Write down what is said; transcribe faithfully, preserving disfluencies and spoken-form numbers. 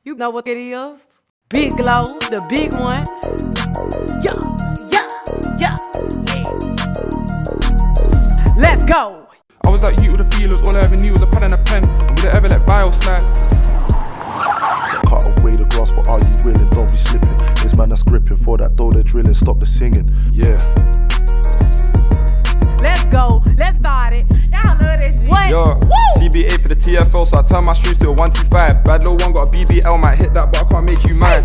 You know what it is. Big glow, the big one. Yeah, yeah, yeah, yeah. Let's go. I was like you with the feelers, all I ever knew was a pad and a pen. And would I ever let vials slide? Cut away the grass, but are you willing? Don't be slipping. This man that's gripping for that though they're drilling. Stop the singing, yeah. Let's go, let's start it. Y'all love that shit. What? Yo, Woo! C B eight for the T F L, so I turn my streets to a one two five. Bad little one got a B B L, might hit that, but I can't make you mine.